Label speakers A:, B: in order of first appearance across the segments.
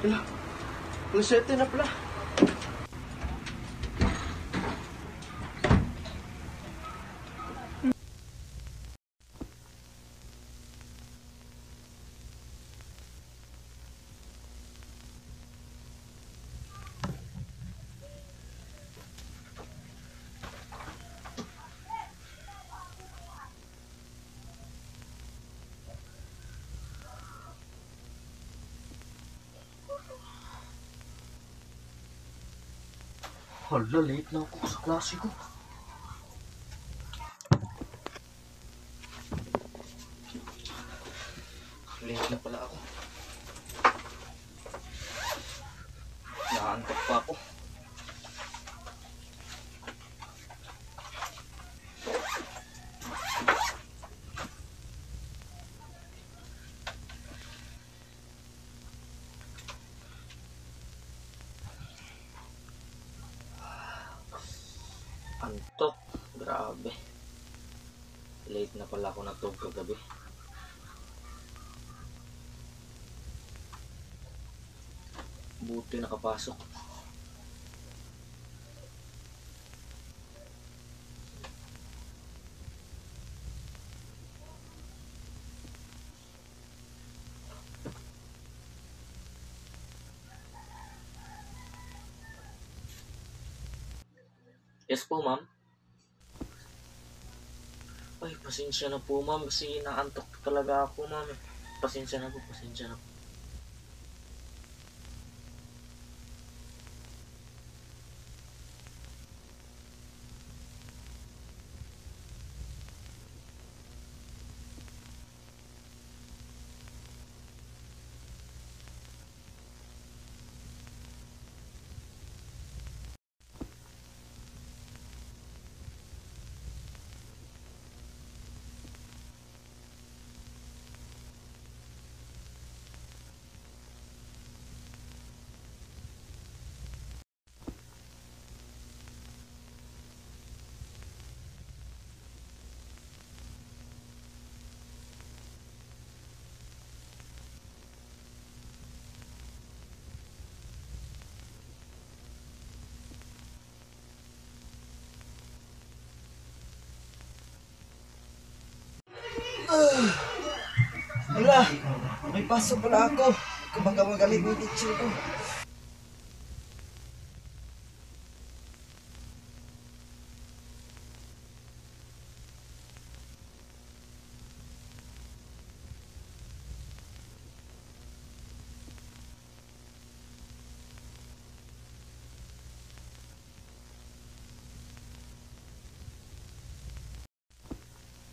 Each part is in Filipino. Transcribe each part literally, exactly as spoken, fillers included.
A: Wala. alas siyete na pala. Hala, late na ako sa klase ko. Late na pala ako. Naantok pa ako. Antok, grabe. Late na pala ako natulog kagabi. Buti nakapasok. Yes po, ma'am. Ay, pasensya na po, ma'am, kasi naantok talaga ako, ma'am. Pasensya na po, pasensya na po.
B: Uh, wala, may pasok pala ako. Kumbaga magaling yung teacher ko.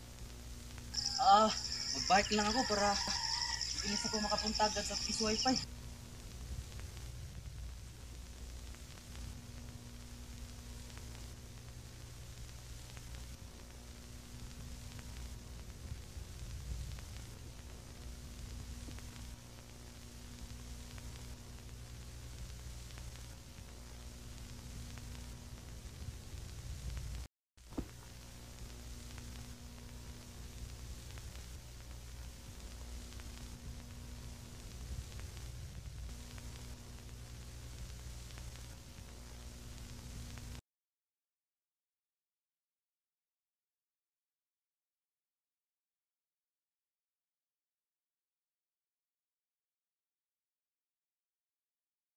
B: Ah, mag-bike lang ako para inis ako makapunta agad sa Peace Wi-Fi.